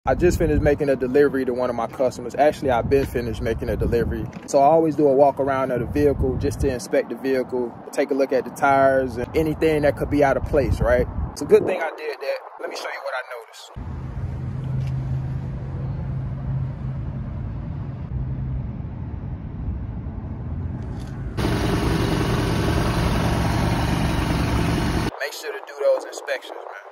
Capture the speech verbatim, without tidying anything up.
I just finished making a delivery to one of my customers. Actually, I've been finished making a delivery. So I always do a walk around of the vehicle just to inspect the vehicle, take a look at the tires and anything that could be out of place, right? It's a good thing I did that. Let me show you what I noticed. Make sure to do those inspections, man.